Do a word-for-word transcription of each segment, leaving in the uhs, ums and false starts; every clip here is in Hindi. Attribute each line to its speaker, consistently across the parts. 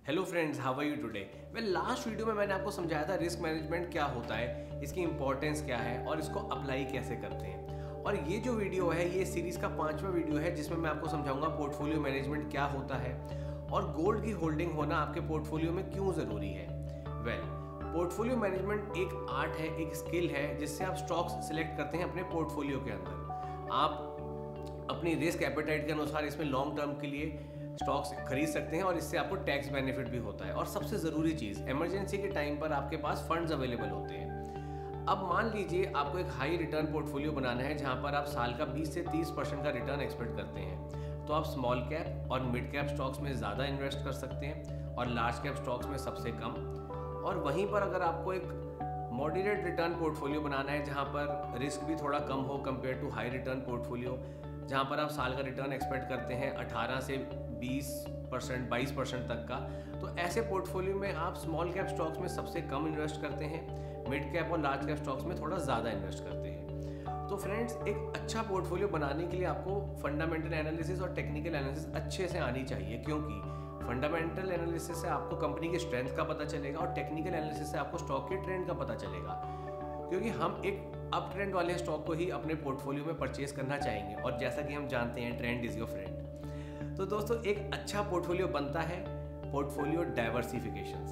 Speaker 1: Hello friends, how are you today? Well, last video में मैंने आपको समझाया था रिस्क मैनेजमेंट क्या होता है, इसकी इंपॉर्टेंस क्या है और इसको अप्लाई कैसे करते हैं। और ये जो वीडियो है ये सीरीज का पांचवा वीडियो है जिसमें मैं आपको समझाऊंगा पोर्टफोलियो मैनेजमेंट क्या होता है और गोल्ड की होल्डिंग होना आपके पोर्टफोलियो में क्यों ज़रूरी है। वेल, पोर्टफोलियो मैनेजमेंट एक आर्ट है, एक स्किल है जिससे आप स्टॉक्स सिलेक्ट करते हैं अपने पोर्टफोलियो के अंदर। आप अपनी रिस्क एपेटाइट के अनुसार इसमें लॉन्ग टर्म के लिए स्टॉक्स खरीद सकते हैं और इससे आपको टैक्स बेनिफिट भी होता है। और सबसे ज़रूरी चीज़, इमरजेंसी के टाइम पर आपके पास फंड्स अवेलेबल होते हैं। अब मान लीजिए आपको एक हाई रिटर्न पोर्टफोलियो बनाना है जहां पर आप साल का बीस से तीस परसेंट का रिटर्न एक्सपेक्ट करते हैं, तो आप स्मॉल कैप और मिड कैप स्टॉक्स में ज़्यादा इन्वेस्ट कर सकते हैं और लार्ज कैप स्टॉक्स में सबसे कम। और वहीं पर अगर आपको एक मॉडरेट रिटर्न पोर्टफोलियो बनाना है जहाँ पर रिस्क भी थोड़ा कम हो compare to high return portfolio, जहाँ पर आप साल का रिटर्न एक्सपेक्ट करते हैं अठारह से बीस परसेंट बाईस परसेंट तक का, तो ऐसे पोर्टफोलियो में आप स्मॉल कैप स्टॉक्स में सबसे कम इन्वेस्ट करते हैं, मिड कैप और लार्ज कैप स्टॉक्स में थोड़ा ज़्यादा इन्वेस्ट करते हैं। तो फ्रेंड्स, एक अच्छा पोर्टफोलियो बनाने के लिए आपको फंडामेंटल एनालिसिस और टेक्निकल एनालिसिस अच्छे से आनी चाहिए, क्योंकि फंडामेंटल एनालिसिस से आपको कंपनी की स्ट्रेंथ का पता चलेगा और टेक्निकल एनालिसिस से आपको स्टॉक के ट्रेंड का पता चलेगा, क्योंकि हम एक अप ट्रेंड वाले स्टॉक को ही अपने पोर्टफोलियो में परचेज करना चाहेंगे और जैसा कि हम जानते हैं ट्रेंड इज योर फ्रेंड। तो दोस्तों, एक अच्छा पोर्टफोलियो बनता है पोर्टफोलियो डाइवर्सिफिकेशन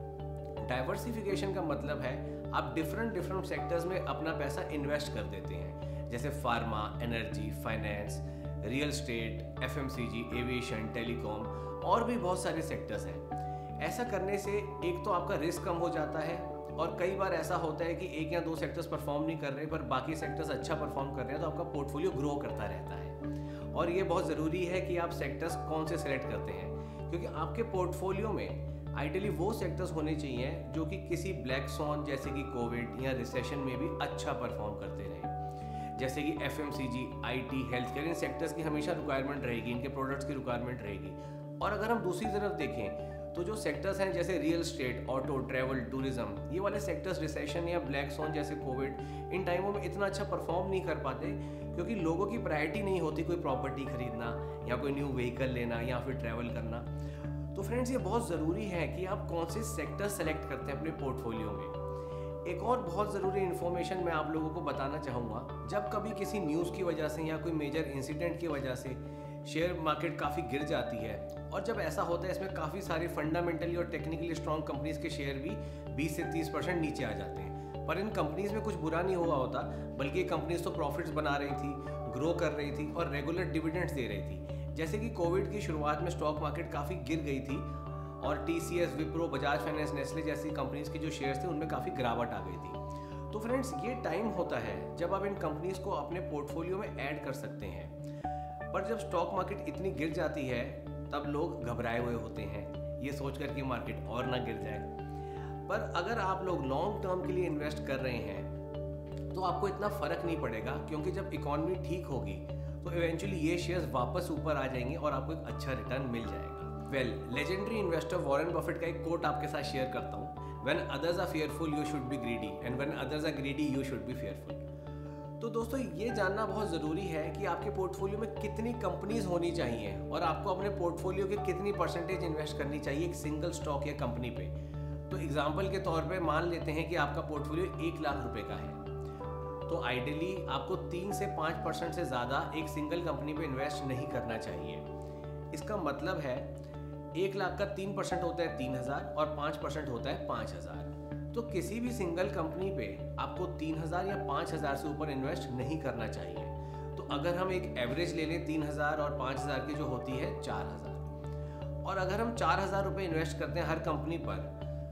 Speaker 1: से। डाइवर्सिफिकेशन का मतलब है आप डिफरेंट डिफरेंट सेक्टर्स में अपना पैसा इन्वेस्ट कर देते हैं, जैसे pharma, energy, finance, real estate, FMCG, aviation, telecom और भी बहुत सारे सेक्टर्स हैं। ऐसा करने से एक तो आपका रिस्क कम हो जाता है और कई बार ऐसा होता है कि एक या दो सेक्टर्स परफॉर्म नहीं कर रहे पर बाकी सेक्टर्स अच्छा परफॉर्म कर रहे हैं, तो आपका पोर्टफोलियो ग्रो करता रहता है। और ये बहुत ज़रूरी है कि आप सेक्टर्स कौन से सिलेक्ट करते हैं, क्योंकि आपके पोर्टफोलियो में आइडियली वो सेक्टर्स होने चाहिए जो कि किसी ब्लैक स्वॉन जैसे कि कोविड या रिसेशन में भी अच्छा परफॉर्म करते रहे, जैसे कि एफएमसीजी, आईटी, हेल्थ केयर, इन सेक्टर्स की हमेशा रिक्वायरमेंट रहेगी, इनके प्रोडक्ट्स की रिक्वायरमेंट रहेगी। और अगर हम दूसरी तरफ देखें तो जो सेक्टर्स हैं जैसे real state, auto, travel, tourism, ये वाले सेक्टर्स रिसेशन या ब्लैक स्वॉन जैसे कोविड, इन टाइमों में इतना अच्छा परफॉर्म नहीं कर पाते, क्योंकि लोगों की प्रायोरिटी नहीं होती कोई प्रॉपर्टी खरीदना या कोई न्यू व्हीकल लेना या फिर ट्रैवल करना। तो फ्रेंड्स, ये बहुत ज़रूरी है कि आप कौन से सेक्टर सेलेक्ट करते हैं अपने पोर्टफोलियो में। एक और बहुत ज़रूरी इन्फॉर्मेशन मैं आप लोगों को बताना चाहूँगा, जब कभी किसी न्यूज़ की वजह से या कोई मेजर इंसिडेंट की वजह से शेयर मार्केट काफ़ी गिर जाती है, और जब ऐसा होता है इसमें काफ़ी सारे फंडामेंटली और टेक्निकली स्ट्रॉन्ग कंपनीज के शेयर भी बीस से तीस परसेंट नीचे आ जाते हैं, पर इन कंपनीज में कुछ बुरा नहीं हुआ होता, बल्कि ये कंपनीज तो प्रॉफिट्स बना रही थी, ग्रो कर रही थी और रेगुलर डिविडेंड्स दे रही थी। जैसे कि कोविड की शुरुआत में स्टॉक मार्केट काफ़ी गिर गई थी और टीसीएस, विप्रो, बजाज फाइनेंस, नेस्ले जैसी कंपनीज के जो शेयर्स थे उनमें काफ़ी गिरावट आ गई थी। तो फ्रेंड्स, ये टाइम होता है जब आप इन कंपनीज को अपने पोर्टफोलियो में ऐड कर सकते हैं, पर जब स्टॉक मार्केट इतनी गिर जाती है तब लोग घबराए हुए होते हैं, ये सोचकर कि मार्केट और ना गिर जाए। पर अगर आप लोग लॉन्ग टर्म के लिए इन्वेस्ट कर रहे हैं तो आपको इतना फर्क नहीं पड़ेगा, क्योंकि जब इकोनॉमी ठीक होगी तो इवेंचुअली ये शेयर्स वापस ऊपर आ जाएंगे और आपको एक अच्छा रिटर्न मिल जाएगा। Well, legendary investor Warren Buffett का एक कोट आपके साथ शेयर करता हूँ, when others are fearful you should be greedy and when others are greedy you should be fearful. तो दोस्तों, ये जानना बहुत ज़रूरी है कि आपके पोर्टफोलियो में कितनी कंपनीज होनी चाहिए और आपको अपने पोर्टफोलियो के कितनी परसेंटेज इन्वेस्ट करनी चाहिए एक सिंगल स्टॉक या कंपनी पे। तो एग्जांपल के तौर पे मान लेते हैं कि आपका पोर्टफोलियो एक लाख रुपए का है, तो आइडियली आपको तीन से पाँच परसेंट से ज़्यादा एक सिंगल कंपनी पे इन्वेस्ट नहीं करना चाहिए। इसका मतलब है एक लाख का तीन परसेंट होता है तीन हज़ार और पाँच परसेंट होता है पाँच हज़ार। तो किसी भी सिंगल कंपनी पे आपको तीन हज़ार या पाँच हज़ार से ऊपर इन्वेस्ट नहीं करना चाहिए। तो अगर हम एक एवरेज ले लें तीन हज़ार और पाँच हज़ार की, जो होती है चार हज़ार, और अगर हम चार हज़ार रुपये इन्वेस्ट करते हैं हर कंपनी पर,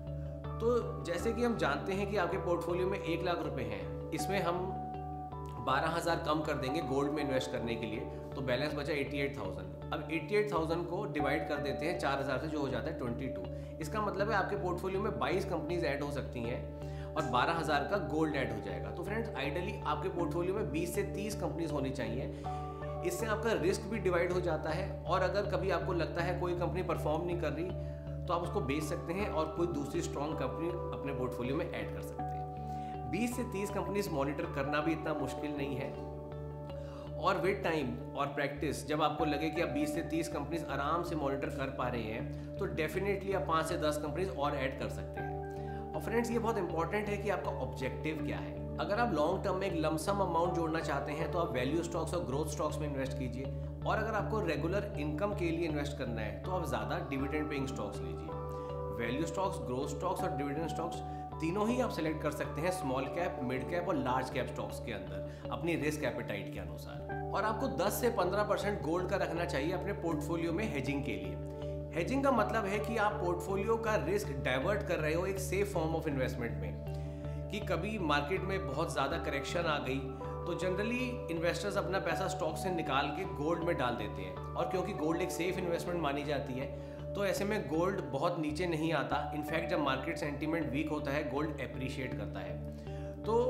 Speaker 1: तो जैसे कि हम जानते हैं कि आपके पोर्टफोलियो में एक लाख रुपए हैं, इसमें हम बारह हज़ार कम कर देंगे गोल्ड में इन्वेस्ट करने के लिए, तो बैलेंस बचा अठासी हज़ार। अब अठासी हज़ार को डिवाइड कर देते हैं चार हज़ार से, जो हो जाता है बाईस। इसका मतलब है आपके पोर्टफोलियो में बाईस कंपनीज ऐड हो सकती हैं और बारह हज़ार का गोल्ड ऐड हो जाएगा। तो फ्रेंड्स, आइडियली आपके पोर्टफोलियो में बीस से तीस कंपनीज होनी चाहिए। इससे आपका रिस्क भी डिवाइड हो जाता है, और अगर कभी आपको लगता है कोई कंपनी परफॉर्म नहीं कर रही तो आप उसको बेच सकते हैं और कोई दूसरी स्ट्रॉन्ग कंपनी अपने पोर्टफोलियो में ऐड कर सकते हैं। बीस से तीस कंपनीज मॉनिटर करना भी इतना मुश्किल नहीं है। और विद टाइम और प्रैक्टिस जब आपको लगे कि आप बीस से तीस कंपनीज आराम से मॉनिटर कर पा रहे हैं तो डेफिनेटली आप पाँच से दस कंपनीज और ऐड कर सकते हैं। और फ्रेंड्स, ये बहुत इंपॉर्टेंट है कि आपका ऑब्जेक्टिव क्या है। अगर आप लॉन्ग टर्म में एक लमसम अमाउंट जोड़ना चाहते हैं तो आप वैल्यू स्टॉक्स और ग्रोथ स्टॉक्स में इन्वेस्ट कीजिए, और अगर आपको रेगुलर इनकम के लिए इन्वेस्ट करना है तो आप ज़्यादा डिविडेंड पेइंग स्टॉक्स लीजिए। वैल्यू स्टॉक्स, ग्रोथ स्टॉक्स और डिविडेंड स्टॉक्स तीनों ही आप सेलेक्ट कर सकते हैं स्मॉल कैप, मिड कैप और लार्ज कैप स्टॉक्स के अंदर अपनी रिस्क एपेटाइट के अनुसार। और आपको दस से पंद्रह परसेंट गोल्ड का रखना चाहिए अपने पोर्टफोलियो में हेजिंग के लिए। हेजिंग का मतलब है कि आप पोर्टफोलियो का रिस्क डाइवर्ट कर रहे हो एक सेफ फॉर्म ऑफ इन्वेस्टमेंट में, कि कभी मार्केट में बहुत ज़्यादा करेक्शन आ गई तो जनरली इन्वेस्टर्स अपना पैसा स्टॉक से निकाल के गोल्ड में डाल देते हैं, और क्योंकि गोल्ड एक सेफ इन्वेस्टमेंट मानी जाती है तो ऐसे में गोल्ड बहुत नीचे नहीं आता। इनफैक्ट जब मार्केट सेंटीमेंट वीक होता है गोल्ड एप्रिशिएट करता है। तो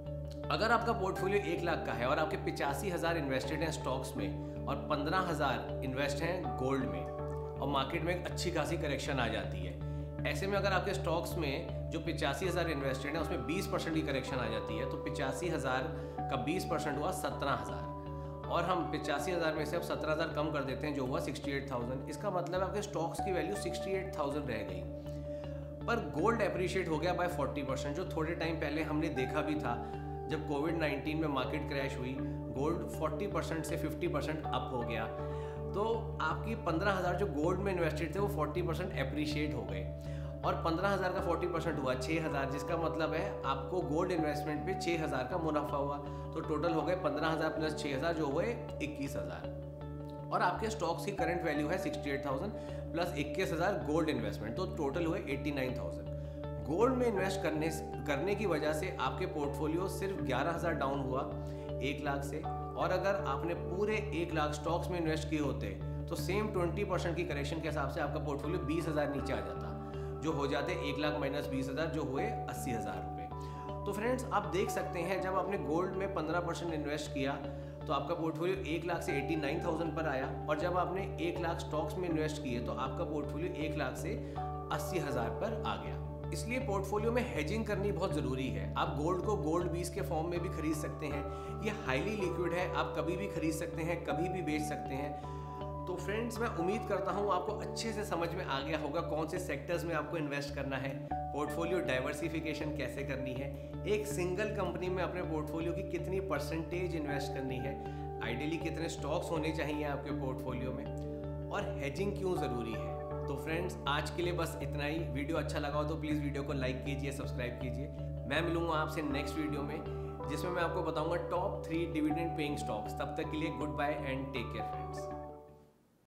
Speaker 1: अगर आपका पोर्टफोलियो एक लाख का है और आपके पिचासी हज़ार इन्वेस्टेड हैं स्टॉक्स में और पंद्रह हज़ार इन्वेस्ट हैं गोल्ड में, और मार्केट में एक अच्छी खासी करेक्शन आ जाती है, ऐसे में अगर आपके स्टॉक्स में जो पिचासी हज़ार इन्वेस्टेड हैं उसमें बीस परसेंट की करेक्शन आ जाती है तो पिचासी हज़ार का बीस परसेंट हुआ सत्रह हज़ार, और हम पिचासी हज़ार में से अब सत्रह हज़ार कम कर देते हैं जो हुआ सिक्सटी एट थाउजेंड। इसका मतलब आपके स्टॉक्स की वैल्यू सिक्सटी एट थाउजेंड रह गई, पर गोल्ड एप्रिशिएट हो गया बाय फोर्टी परसेंट, जो थोड़े टाइम पहले हमने देखा भी था। जब कोविड नाइन्टीन में मार्केट क्रैश हुई, गोल्ड फोर्टी परसेंट से फिफ्टी परसेंट अप हो गया, तो आपकी पंद्रह हज़ार जो गोल्ड में इन्वेस्टेड थे वो फोर्टी परसेंट एप्रिशिएट हो गए, और पंद्रह हज़ार का फोर्टी परसेंट हुआ छः हज़ार, जिसका मतलब है आपको गोल्ड इन्वेस्टमेंट पे छः हज़ार का मुनाफा हुआ। तो टोटल हो गए पंद्रह हज़ार प्लस छः हज़ार जो हुए इक्कीस हज़ार, और आपके स्टॉक्स की करंट वैल्यू है सिक्सटी एट थाउजेंड प्लस इक्कीस हज़ार गोल्ड इन्वेस्टमेंट, तो टोटल हुए एटी नाइन थाउजेंड। गोल्ड में इन्वेस्ट करने करने की वजह से आपके पोर्टफोलियो सिर्फ ग्यारह हज़ार डाउन हुआ एक लाख से, और अगर आपने पूरे एक लाख स्टॉक्स में इन्वेस्ट किए होते तो सेम ट्वेंटी परसेंट की करेक्शन के हिसाब से आपका पोर्टफोलियो बीस हज़ार नीचे आ जाता, जो हो जाते एक लाख माइनस बीस हज़ार जो हुए अस्सी हज़ार रुपये। तो फ्रेंड्स, आप देख सकते हैं जब आपने गोल्ड में पंद्रह परसेंट इन्वेस्ट किया तो आपका पोर्टफोलियो एक लाख से एटी नाइन थाउजेंड पर आया, और जब आपने एक लाख स्टॉक्स में इन्वेस्ट किए तो आपका पोर्टफोलियो एक लाख से अस्सी हज़ार पर आ गया। इसलिए पोर्टफोलियो में हेजिंग करनी बहुत ज़रूरी है। आप गोल्ड को गोल्ड बीस के फॉर्म में भी खरीद सकते हैं, ये हाईली लिक्विड है, आप कभी भी खरीद सकते हैं, कभी भी बेच सकते हैं। तो फ्रेंड्स, मैं उम्मीद करता हूँ आपको अच्छे से समझ में आ गया होगा कौन से सेक्टर्स में आपको इन्वेस्ट करना है, पोर्टफोलियो डाइवर्सिफिकेशन कैसे करनी है, एक सिंगल कंपनी में अपने पोर्टफोलियो की कितनी परसेंटेज इन्वेस्ट करनी है, आइडियली कितने स्टॉक्स होने चाहिए आपके पोर्टफोलियो में, और हेजिंग क्यों ज़रूरी है। तो फ्रेंड्स, आज के लिए बस इतना ही। वीडियो अच्छा लगा हो तो प्लीज़ वीडियो को लाइक कीजिए, सब्सक्राइब कीजिए। मैं मिलूंगा आपसे नेक्स्ट वीडियो में, जिसमें मैं आपको बताऊंगा top three dividend paying stocks. तब तक के लिए good bye and take care friends.